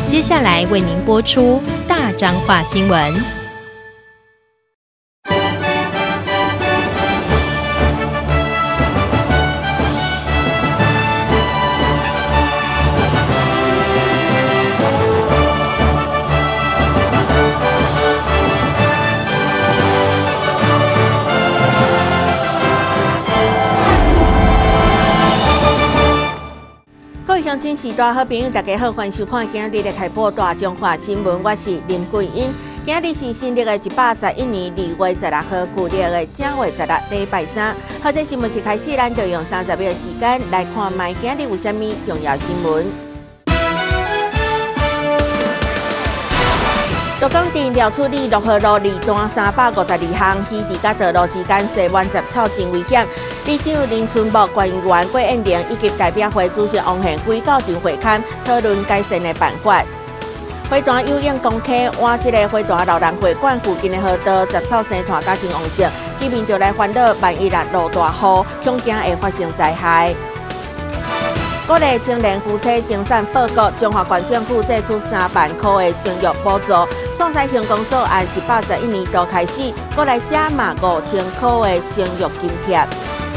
接下来为您播出大彰化新闻。 乡亲时代好朋友，大家好，欢迎收看今日的开播大中华新闻，我是林桂英。今日是新历的111年2月16号，旧历的正月16，礼拜三。好，这新闻一开始，咱就用30秒的时间来看卖今日有啥物重要新闻。鹿港镇廖厝里6号路二段352项溪地甲道路之间西弯杂草真危险。里长林春木、官员郭彦玲以及代表会主席王宪辉到场会勘，讨论改善的办法。花坛有影公溪换这个花坛老人会馆附近的河道杂草生态甲真旺盛，居民就来烦恼，万一落大雨，恐惊会发生灾害。鼓励青年夫妻精选报告，中华县政府祭出3万块的生育补助。双西乡公所按111年度开始，过来加码5000块的生育津贴。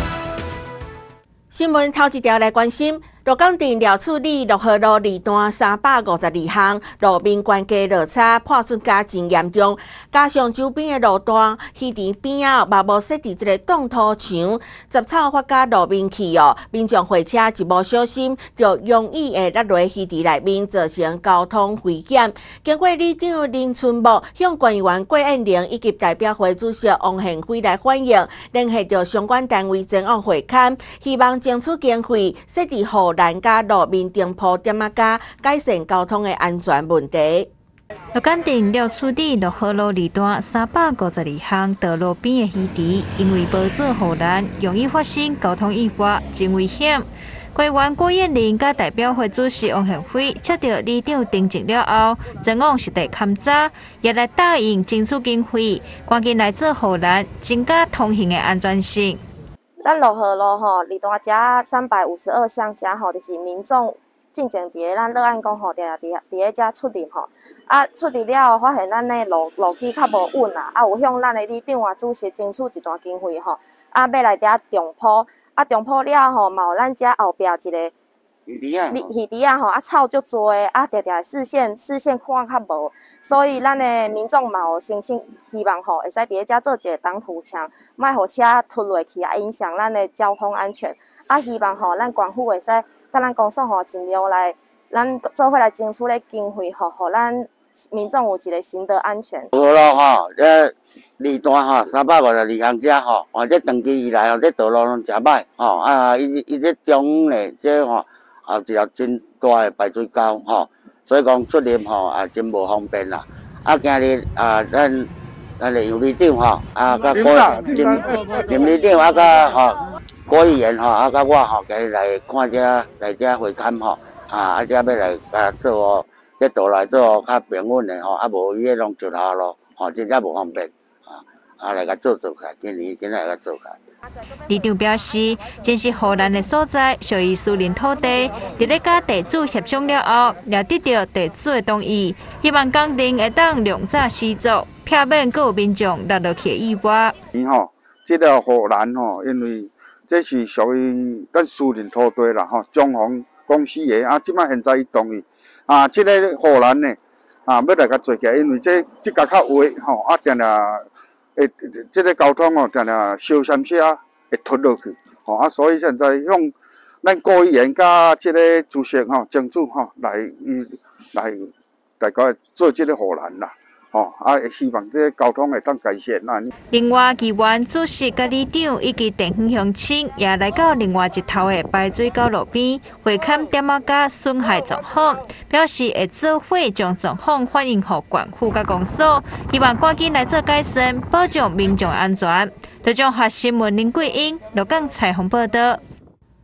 新闻头一条来关心。鹿港镇廖厝里6号路二段352项路面关街落差破损加真严重，加上周边的路段、溪田边啊，嘛无设置这个冻土墙，杂草发甲路面去哦，民众会车一无小心，就容易会落落溪田内面，造成交通危险。经过里长林春木向官员郭彦玲以及代表会主席王宪辉来反映，联系着相关单位前往会勘，希望争取经费设置护栏甲路面灯泡点仔架，改善交通的安全问题。 鹿港镇廖厝里6号路二段352项道路边的溪地，因为无做护栏，容易发生交通意外，真危险。官员郭彦玲甲代表会主席王宪辉接到里长订正了后，前往实地勘查，也来答应争取经费，赶紧来做护栏，增加通行的安全性。 咱6号路吼，二段遮352项遮吼，就是民众进前伫个咱乐安公吼，伫个遮出入吼，出入了后发现咱的路基较无稳啦，有向咱的里长主席争取一段经费吼，要来遮重铺，重铺了吼，嘛有咱遮后壁一个鱼池吼，草足多的，常常视线看较无。所以，咱的民众嘛有申请，希望吼会使伫遮做一个挡土墙，莫互车突落去影响咱的交通安全。希望吼咱官府会使甲咱公所吼尽量来，咱做伙来争取咧经费吼，互咱民众有一个行得安全。 好咯吼，这二段吼352项遮吼，这长期以来吼，这道路拢诚歹吼，伊这中呢，这吼一条真大的排水沟吼。所以讲出入吼真无方便啦。今日咱的杨里长吼甲林里长甲郭议员吼甲我吼今日来看来遮会勘吼遮要来做这道来做较平稳的吼，无伊迄拢石头路吼，真正无方便来甲做起，今日来甲做起。 里长表示，真实护栏的所在属于私人土地，伫咧甲地主协商了后，也得到地主的同意，希望工程会当量早施作，避免各有民众落落去意外。 这个护栏吼，因为这是属于咱私人土地啦吼，中航公司的即摆现在伊同意这个护栏呢要来甲做起来，因为这甲较歪吼常常。这个交通常常小闪车会突落去，所以现在向咱郭议员甲这个主席争取来大家做这个护栏啦，希望这个交通会当改善啦。 另外，议员主席甲里长以及地方乡亲也来到另外一头的排水沟路边，会勘点仔架损害状况，表示会做伙将状况反映给县府甲公所，希望赶紧来做改善，保障民众安全。台中华新闻林桂英、鹿港采访报道。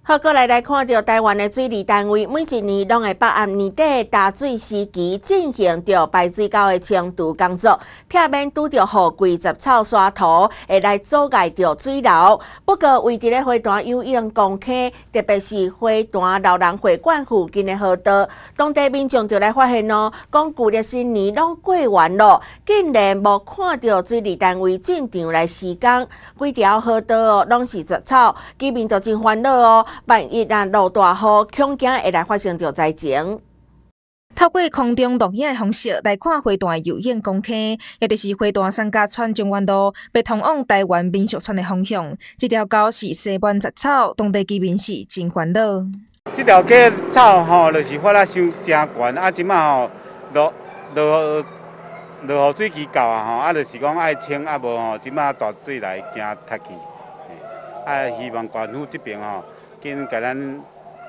好，过来看到台湾的水利单位，每一年拢会把握年底大水时期进行着排水沟的清除工作，避免拄着雨季杂草沙土会来阻碍着水流。不过，为伫咧花坛游泳公坑，特别是花坛老人会馆附近的河道，当地民众就来发现讲旧历新年拢过完了，竟然无看到水利单位进场来施工，规条河道拢是杂草，居民就真烦恼哦。万一落大雨，恐惊会来发生着灾情。 透过空中录影的方式来看花坛游泳公坑，也就是花坛三家村中原路被通往台湾民俗村的方向。这条沟是西满杂草，当地居民是真烦恼。 这条街草吼，就是发了收真悬，啊，即马吼落雨水期到啊吼，啊，就是讲爱清，啊无吼，即马大水来惊塌去。啊，希望县府这边吼。紧甲咱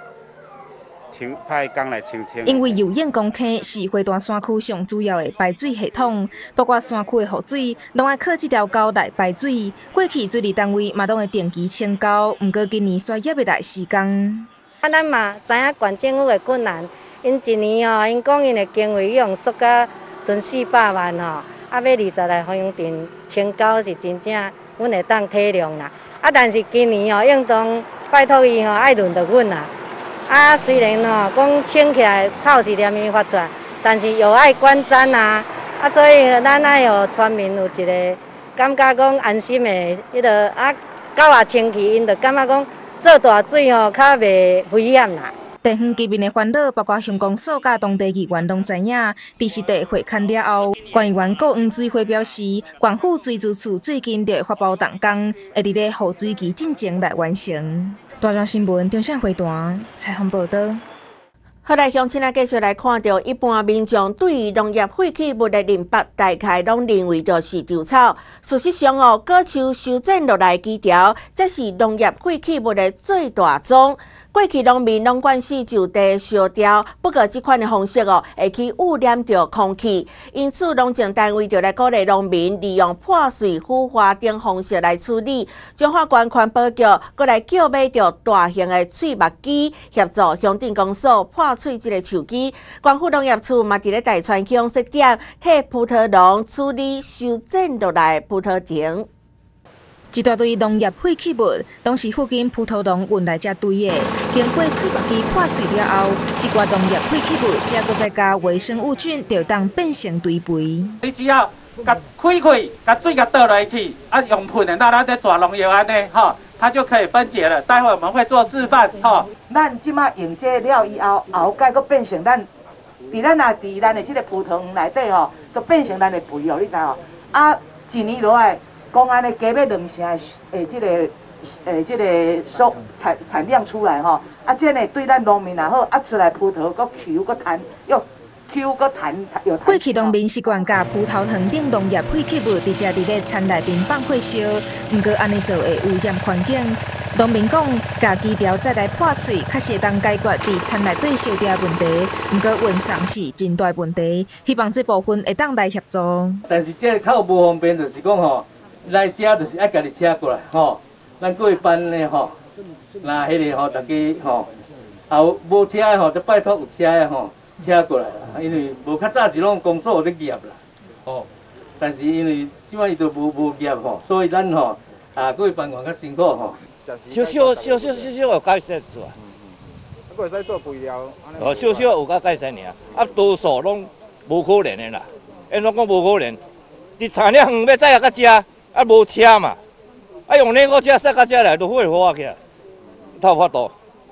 派工来清。 因为游泳公坑是花坛山区上主要的排水系统，包括山区的雨水，拢爱靠这条沟来排水。过去水利单位嘛拢会定期清沟，不过今年stra业要来施工。 啊，咱嘛知影县政府的困难，因一年哦，因讲因的经费用缩到剩400万哦，啊，要20来方阵清沟是真正阮会当体谅啦。啊，但是今年哦，应当拜托伊吼爱轮到阮啦。啊，虽然吼讲清起来草是连伊发出来，但是又爱管粘啊，啊，所以咱爱互村民有一个感觉讲安心的迄个啊，狗也清气，因就感觉讲做大水吼较袂危险啦。 地方居民的烦恼，包括乡公所甲当地议员拢知影。第实地会勘了后，县议员郭黄水花表示，县府水资处最近就会发包动工，会伫咧雨水期进前来完成。大庄新闻中线花坛采访报道。 好来，乡亲啊，继续来看到一般民众对于农业废弃物的认识，大概拢认为就是稻草。事实上哦，果树修剪落来枝条，才是农业废弃物的最大宗。过去农民拢惯势就地烧掉，不过这款的方式哦，会去污染着空气，因此农政单位就来鼓励农民利用破碎腐化等方式来处理。彰化县环保局过来购买着大型的碎木机，协助乡镇公所破碎这个树基。县府农业处嘛伫咧大川乡设点，替葡萄农处理修剪落来葡萄藤。 一大堆农业废弃物，拢是附近葡萄农运来遮堆的。经过碎木机破碎了后，这寡农业废弃物，才搁再加微生物菌，就当变成堆肥。 你只要甲开，甲水甲倒落去，啊，用喷的，那咱在抓农药安尼，吼，它就可以分解了。待会我们会做示范，吼。 咱即马用这料以后，后盖搁变成咱，伫咱的这个葡萄园内底吼，就变成咱的肥哦，你知吼？啊，一年落来。讲安尼加要2成的这个产量出来吼，啊，这呢对咱农民也好，啊出来葡萄搁 Q 搁弹又 Q 搁弹又。 过去农民习惯甲葡萄藤顶农业废弃物直接伫咧田内面放火烧，不过安尼做会污染环境。农民讲，家枝条再来破碎，确实当解决伫田内底烧掉问题，不过运送是真大问题，希望这部分会当来协助。 但是这较无方便，就是讲吼。来遮就是爱家己车过来吼，咱过班的吼，那迄个吼，大家吼，后无车的吼，就拜托有车的吼，车过来啦。因为无较早是拢公所有咧业啦，吼，但是因为即摆伊都无业吼，所以咱吼过班员较辛苦吼。 少有改善是吧？ 会使做肥料。 少有甲改善尔，啊，多数拢无可能的啦。因拢讲无可能，你产量远要载啊到遮。啊，无车嘛，啊用那个车塞到遮来，都会花起来，透法度。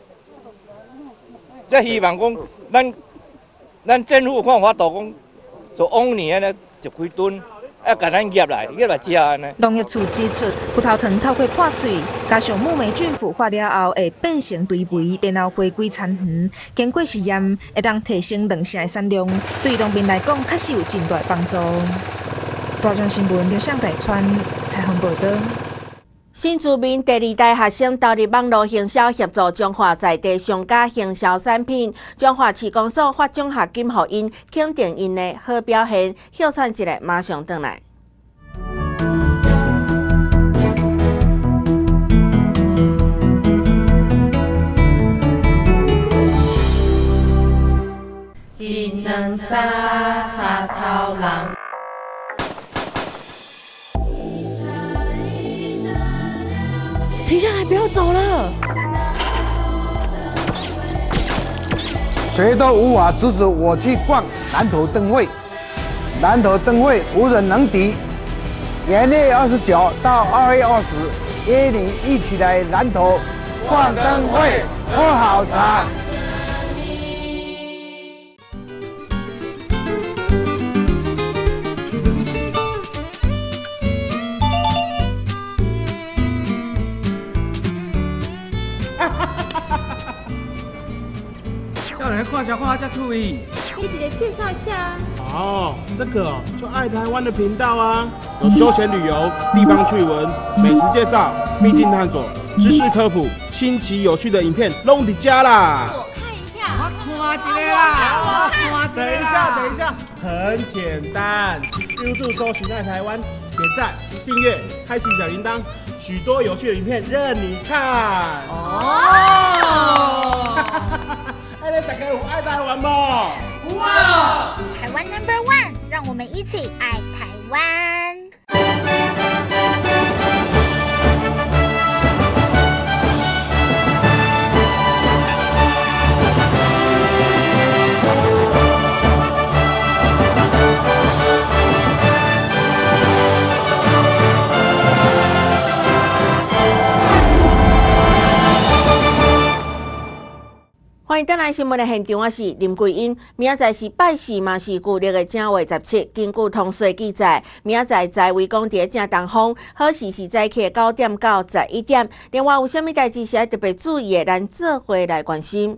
即希望讲，咱政府看法度讲，就往年安尼就开吨，啊，甲咱业来食安尼。 农业处指出，葡萄藤透过破碎，加上木霉菌腐化了后，会变成堆肥，然后回归田园。经过实验，会当提升2成的产量，对农民来讲，确实有真大帮助。大庄新闻刘向大川采访报道。 新住民第2代学生投入网络行销，协助彰化在地商家行销产品。彰化市公所发奖学金予因，肯定因的好表现。休喘一下，马上回来。 长沙插头人。 停下来，不要走了！ 谁都无法阻止我去逛南投灯会。南投灯会无人能敌。1月29到2月20，约你一起来南投逛灯会，喝好茶。 少年看小看这趣味， 你直接介绍一下啊。 哦，这个就爱台湾的频道啊，有休闲旅游、地方趣闻、美食介绍、秘境探索、知识科普、新奇有趣的影片，拢在家啦。 我看一下， 我看一个啦，等一下，很简单 ，YouTube 搜寻爱台湾，点赞、订阅、开启小铃铛，许多有趣的影片任你看。哦。大家有爱台湾吗？ 哇！台湾 No.1， 让我们一起爱台湾。 欢迎登来新闻的现场，我是林桂英。明仔载是拜四，嘛是旧历的正月17。根据通讯记载，明仔载在位讲伫正东方，好时是早起9点到11点。另外有啥物代志是要特别注意的，咱做伙来关心。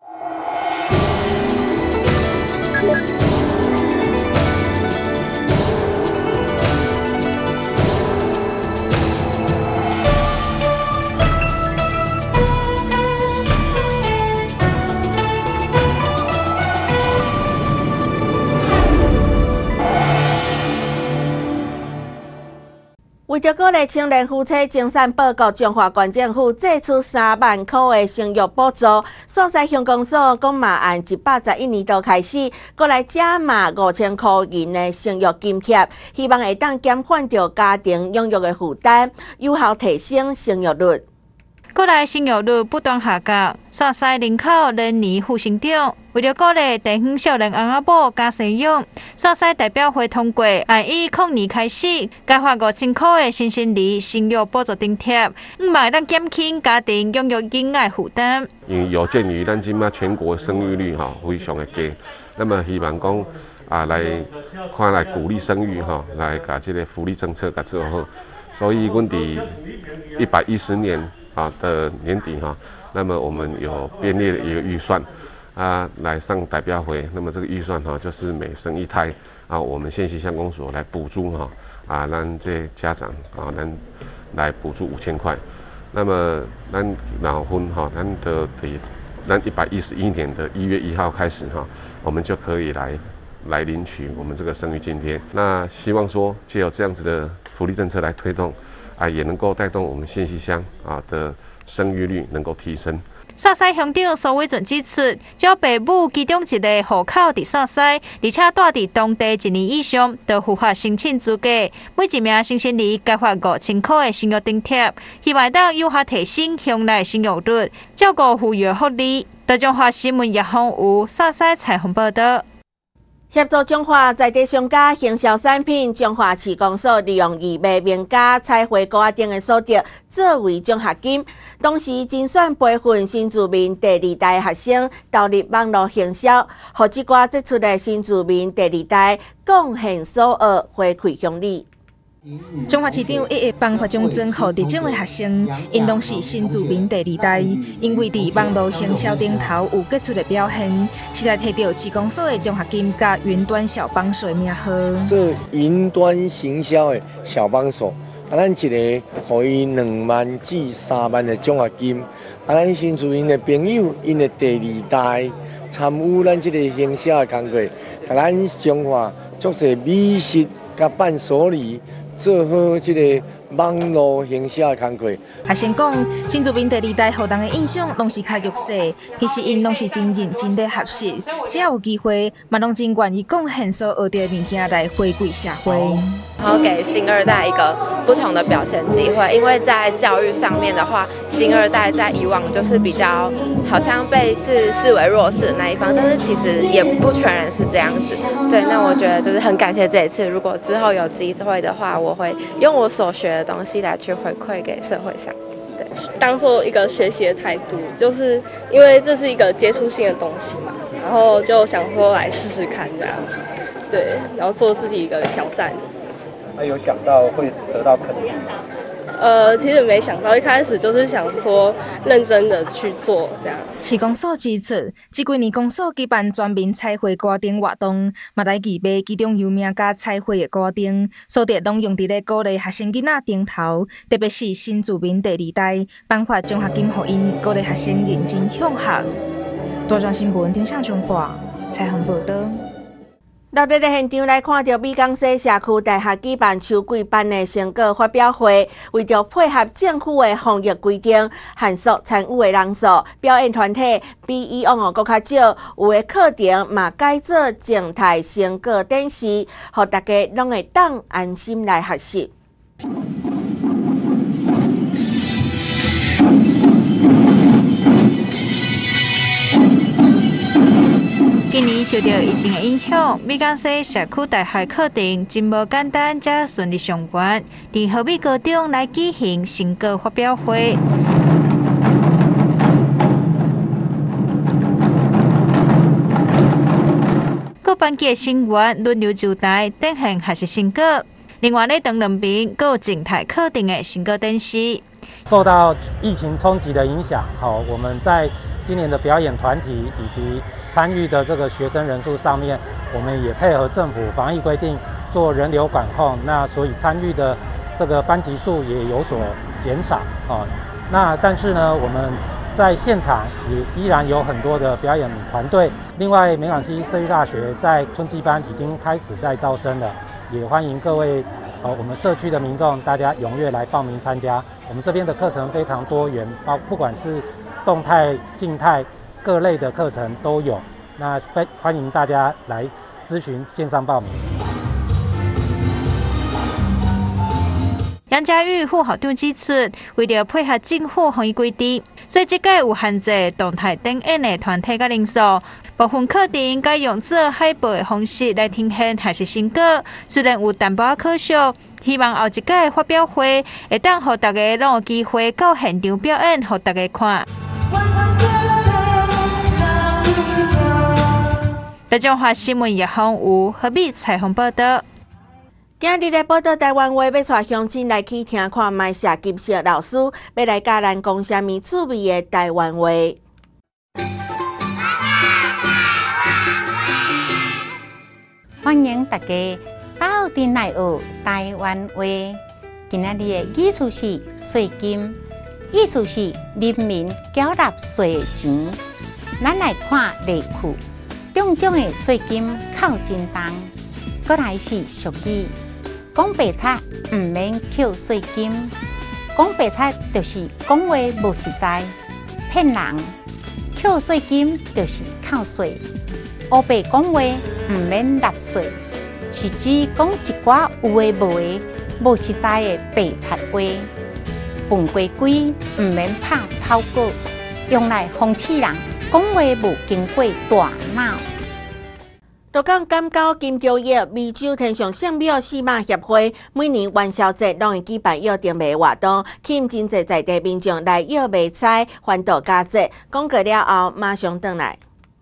为着鼓励青年夫妻精神报国，中华县政府祭出3万块的生育补助。所在乡公所讲嘛，按111年度开始，过来加码5000块银的生育津贴，希望会当减缓着家庭养育的负担，有效提升生育率。 过来生育率不断下降，山西人口连年负成长。为了鼓励地方少年翁仔某加生育，山西代表会通过按2020年开始加发5000块的新生儿生育补助津贴，希望咱减轻家庭养育囡仔负担。 因为有鉴于咱今嘛全国生育率非常的低，那么希望讲来鼓励生育来把这个福利政策给做好。所以，阮伫110年的年底那么我们有编列了一个预算来上代表会。那么这个预算就是每生一胎我们县西乡公所来补助咱这家长咱来补助5000块。那么咱老婚咱111年的1月1号开始我们就可以来领取我们这个生育津贴。那希望说藉由这样子的福利政策来推动也能够带动我们县西乡的生育率能够提升。 山西乡长苏伟俊指出，只要父母其中一个户口伫山西，而且住伫当地1年以上，就符合申请资格。每一名新生儿加发5000块的生育津贴，希望当有效提升乡内生育率，照顾妇孺福利。台中华新闻叶芳有山西采访报道。 协助中华在地商家行销产品，中华市公所利用义卖名家彩绘股等的所得作为奖学金，同时精选培训新住民第2代学生投入网络行销，互即寡杰出的新住民第2代贡献所学，回馈乡里。 中华市长1月颁发奖状予得奖的学生，因拢是新住民第2代，因为伫网络行销顶头有杰出的表现，实在摕到市公所的奖学金甲云端小帮手的名号。 做云端行销的小帮手，咱一个予伊2万至3万的奖学金。咱新住民的朋友，因的第2代参与咱这个行销的工作，甲咱中华足侪美食甲伴手礼。做好这个网络行销的工作。 学生讲，新竹民第二代互人的印象拢是较弱势，其实因拢是真认真在学习，只要有机会，嘛拢真愿意贡献所学到的物件来回馈社会。 然后给新二代一个不同的表现机会，因为在教育上面的话，新二代在以往就是比较好像被视为弱势的那一方，但是其实也不全然是这样子。对，那我觉得就是很感谢这一次，如果之后有机会的话，我会用我所学的东西来去回馈给社会上。对， 当做一个学习的态度，就是因为这是一个接触性的东西嘛，然后就想说来试试看这样。对，然后做自己一个挑战。 有想到会得到肯定吗？ 其实没想到，一开始就是想说认真的去做这样。 市公所指出，这几年公所举办全民彩绘歌灯活动，嘛来举办其中有名甲彩绘的歌灯，所得拢用伫咧鼓励学生囡仔顶头，特别是新住民第二代，颁发奖学金予因，鼓励学生认真向学。大专新闻张向中报采访报道。 落日的现场来看到美港西社区大学举办秋季班的成果发表会，为着配合政府的防疫规定，限缩参与的人数，表演团体比以往搁较少，有的课程嘛改做静态成果展示，互大家拢会当安心来学习。 今年受到疫情的影响，美港西社区大学课程真无简单，才顺利上完。伫和美高中来举行成果发表会。各班级的成员轮流就台展现学习成果。另外咧，等两边各有静态课程的成果展示。 受到疫情冲击的影响，我们在今年的表演团体以及参与的这个学生人数上面，我们也配合政府防疫规定做人流管控，那所以参与的这个班级数也有所减少那但是呢，我们在现场也依然有很多的表演团队。另外，美港西社区大学在春季班已经开始在招生了，也欢迎各位我们社区的民众大家踊跃来报名参加。我们这边的课程非常多元，不管是动态、静态各类的课程都有，那欢迎大家来咨询线上报名。 杨家玉副校长指出，为了配合政府防疫规定，所以这届有限制动态展演的团体甲人数，部分课程改用做海报的方式来呈现学习成果，虽然有淡薄可惜。希望后一届发表会会当互大家拢有机会到现场表演，互大家看。北中华新闻叶芳有何必采访报道。 今日的报道台湾话，要带乡亲来去听看麦社金色老师要来教咱讲什么趣味的台湾话。 欢迎大家到店来学台湾话。今日的意思是税金，意思是人民缴纳税的钱。咱来看例句，中奖的税金扣真重。再来是俗语，讲白贼唔免扣税金。讲白贼就是讲话无实在，骗人。扣税金就是扣税。黑白讲话唔免纳税，是指讲一寡有诶无诶、无实在诶白贼话。笨龟龟唔免拍草稿，用来讽刺人讲话无经过大脑。 鹿港港口金朝夜美洲天上圣庙四马协会每年元宵节拢会举办约定卖活动，吸引真侪在地民众来约卖菜，欢度佳节。讲过了后，马上回来。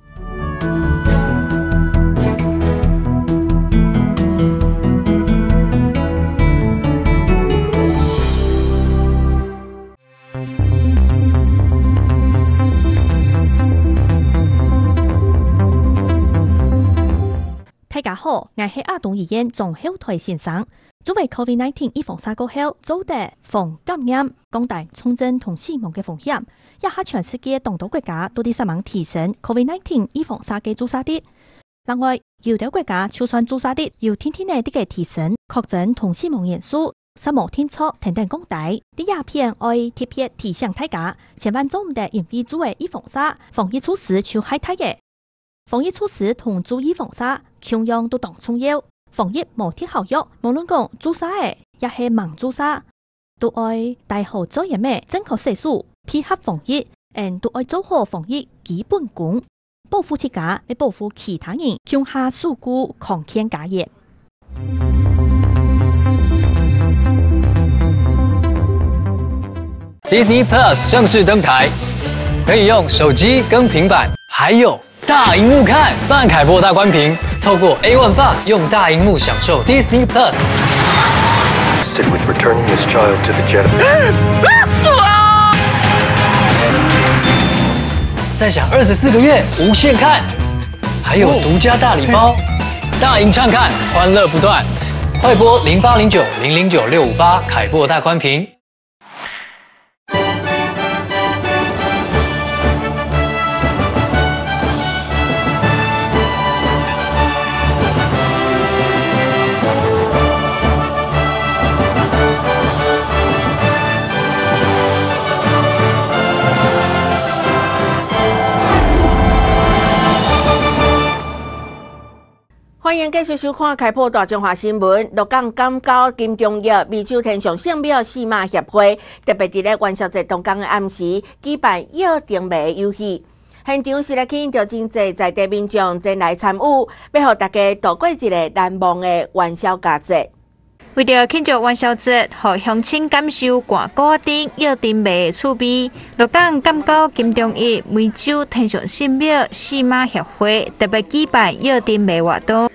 大家好，我是阿东医院综合台先生。作為 COVID-19 預防沙過後，早地防感染、降低重症同死亡嘅風險。一下全世界東道國家都啲希望提升 COVID-19 預防沙嘅注射率。另外，有啲國家就算注射率要天天嘅啲嘅提升，確診同死亡人數实无天错停停讲台，啲鸦片爱特别提醒大家，千万做唔得因为做嘅预防沙，防疫措施就害太嘅。防疫措施同注意防沙，同样都当重要。防疫无贴效药，无论讲做沙嘅，也系盲做沙，都爱戴好做嘢咩，正确洗漱，配合防疫，都爱做好防疫基本功，保护自家，要保护其他人，向下守护抗天家业。 Disney Plus 正式登台，可以用手机跟平板，还有大荧幕看。办凯擘大关屏，透过 A1 Box 用大荧幕享受 Disney Plus。 With returning this child to the jet. 再享24个月无限看，还有独家大礼包，大荧畅看，欢乐不断。快拨0809009658凯擘大关屏。 欢迎继续收看开播大中华新闻。鹿港港交金钟药美酒天上圣庙戏马协会特别伫咧元宵节当天的暗时举办约定卖游戏，现场是来吸引到真侪在地民众前来参与，要互大家度过一个难忘的元宵佳节。 为了庆祝元宵节，互乡亲感受寒果丁约定卖的趣味，鹿港港交金钟一美酒天上圣庙戏马协会特别举办约定卖活动。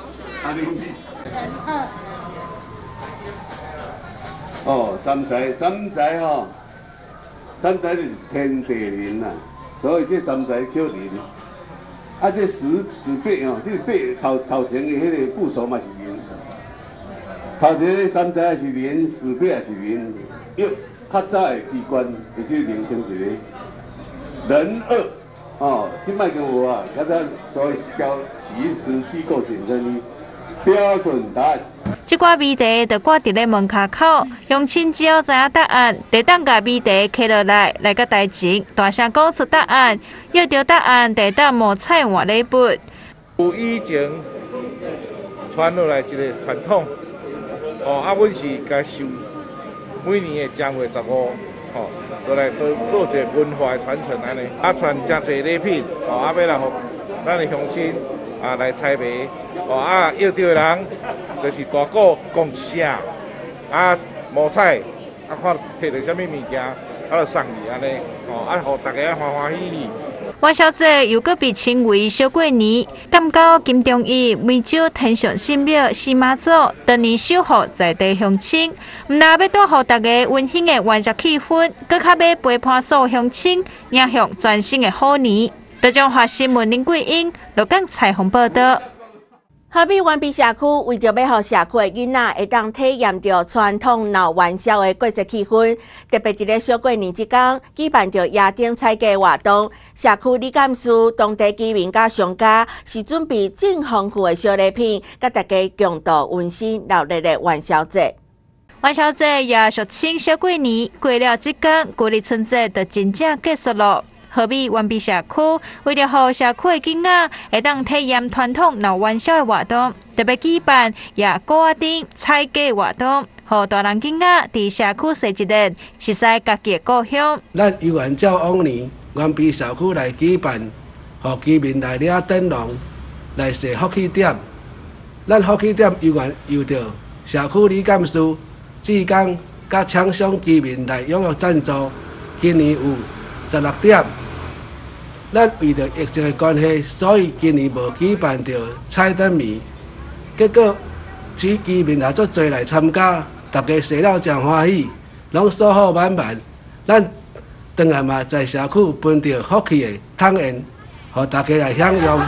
三才吼，三才就是天地人呐，所以这三才叫人。啊，这十八哦，这八头前的迄个部首嘛是人，头前的三才也是人，十八也是人，约较早的机关，伊就名称一个人二。哦，即摆跟我啊，较早所以标习时机构简称标准答案。 这挂谜题就挂伫咧门卡口，乡亲只要知影答案，得当甲谜题摕落来，来个台前大声讲出答案，要着答案得当无彩换礼物。 有以前传落来一个传统，阮是甲收每年的正月15，都来做一个文化的传承安尼，传真侪礼品，要来互咱的乡亲来采买，要着的人就是大鼓讲一声，无彩，看摕到啥物物件，就送伊安尼，互大家欢欢喜喜。 元宵节又搁被称为小过年，港交金钟一美酒天上圣庙戏马祖，当年守护在地乡亲，毋但要带互大家温馨的元宵气氛，搁较要陪伴所有乡亲，迎向全新的好年。大中华新闻林桂英鹿港采访报道。 河滨湾滨社区为着要互社区的囡仔会当体验到传统闹元宵的过节气氛，特别伫咧小过年即天举办着野顶采价活动。社区理干事、当地居民甲商家是准备真丰富的小礼品，甲大家共度温馨热烈的元宵节。 元宵节也俗称小过年，过了即天，旧历春节就真正结束了。河滨湾滨社区为了让社区的囡仔会当体验传统闹元宵的活动，特别举办野果丁采价活动，让大人囡仔伫社区踅一日，实在家己的故乡。 咱由原照往年，湾滨社区来举办，让居民来领灯笼，来设福气点。咱福气点由原由着社区理干事、志工甲厂商居民来踊跃赞助，今年有16点。咱为着疫情的关系，所以今年无举办着彩灯谜。结果，居民也足侪来参加，大家踅了真欢喜，拢收获满满。咱当然嘛，在社区分着福气的汤圆，互大家来享用。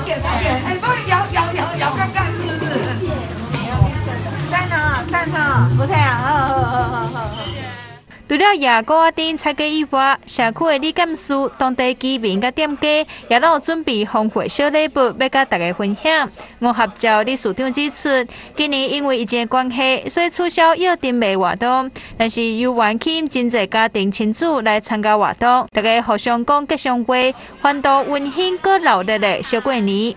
赞哦，不错啊，好。 除了夜古仔店菜鸡以外，社区的李干事、当地居民甲店家也都有准备丰富小礼物，要甲大家分享。五合照理事长指出，今年因为疫情的关系，所以取消约定的活动，但是由原起真侪家庭亲子来参加活动，大家互相讲吉祥话，欢度温馨搁热闹的小过年。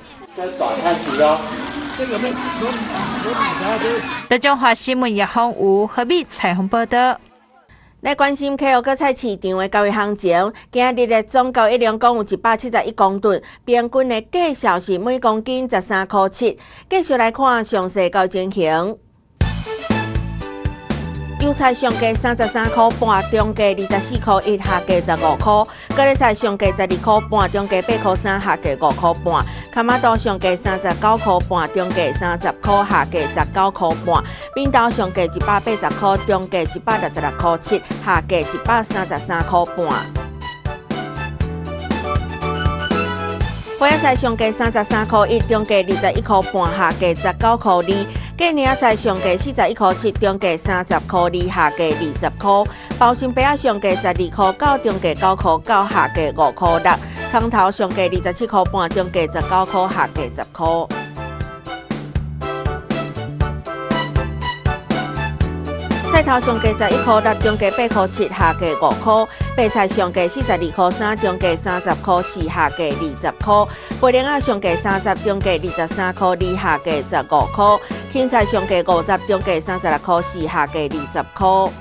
台中华新闻叶芳有何必采访报道。 来关心客户果菜市场的交易行情，今日的总交易量共有171公吨，平均的价小是每公斤13.7块。继续来看详细交易情形。油菜上价33块半，中价24块1，下价15块；高丽菜上价12块半，中价8块3，下价5块半；卡马豆上价39块半，中价30块，下价19块半；扁豆上价180块，中价166块7，下价133块半。花椰菜上价33块1，中价21块半，下价19块2；芥娘菜上价41块7，中价30块2，下价20块；包心白上价12块9，中价9块9，下价5块6；葱头上价27块半，中价19块，下价10块。菜头上价11块6，中价8块7，下价5块；白菜上价42块3，中价30块4，下价20块；白莲仔上价30，中价23块2，下价15块；芹菜上价50，中价36块4，下价20块。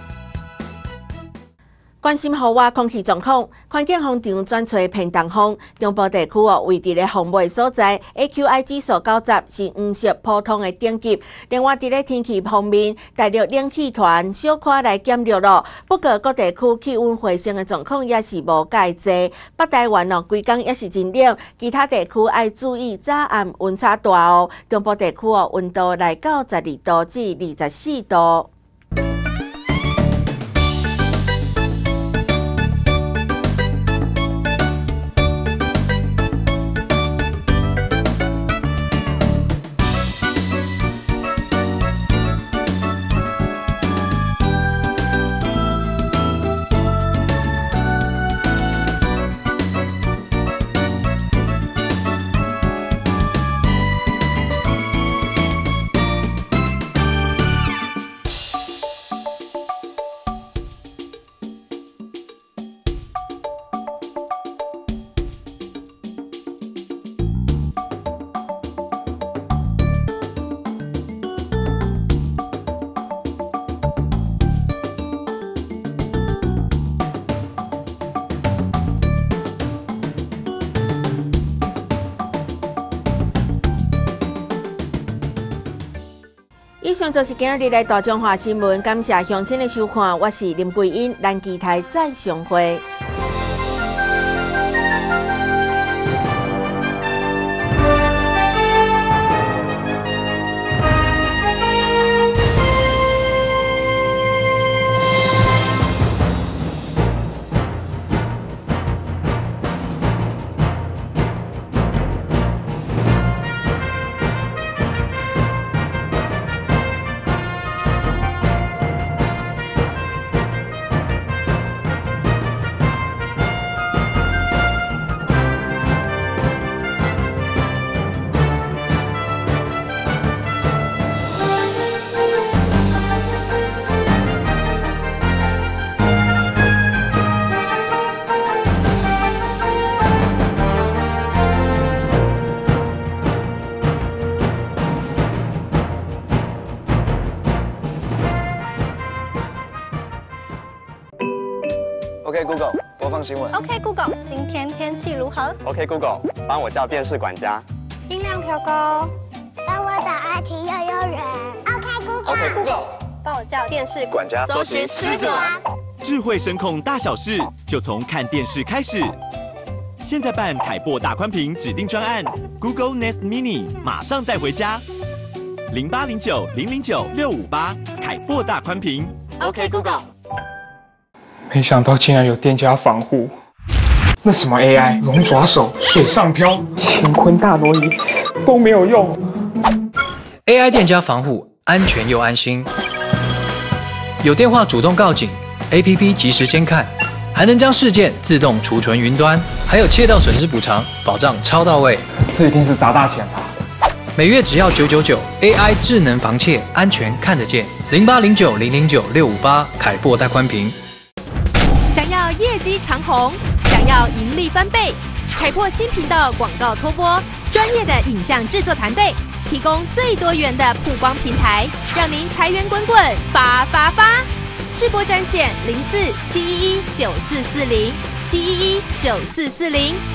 关心户外空气状况，环境风场转吹偏东风，中部地区位伫咧风尾所在 ，AQI 指数90是黄色普通的等级。另外，伫咧天气方面，大陆冷气团小可来减弱了，不过各地区气温回升的状况也是无介济。北台湾规工也是真冷，其他地区要注意早暗温差大哦。中部地区温度来到12度至24度。以上就是今日的大中华新闻，感谢乡亲的收看，我是林桂英，咱期待再相会。 OK Google， 播放新闻。 OK Google， 今天天气如何 ？OK Google， 帮我叫电视管家。 音量调高。 帮我找爱奇艺幼儿园。OK Google， 帮我叫电视管家搜寻狮子王。 智慧声控大小事，就从看电视开始。现在办凯擘大宽屏指定专案 ，Google Nest Mini 马上带回家。0809009658，凯擘大宽屏。 OK Google。 没想到竟然有店家防护，那什么 AI 龙爪手、水上漂、乾坤大挪移都没有用。 AI 店家防护，安全又安心。有电话主动告警， ，APP 即时监看，还能将事件自动储存云端，还有窃盗损失补偿，保障超到位。 这一定是砸大钱吧？ 每月只要999，AI 智能防窃，安全看得见。0809009658凯擘带宽屏。 想要业绩长红，想要盈利翻倍，凯擘新频道广告托播，专业的影像制作团队，提供最多元的曝光平台，让您财源滚滚，发！直播专线04-711-9440，711-9440。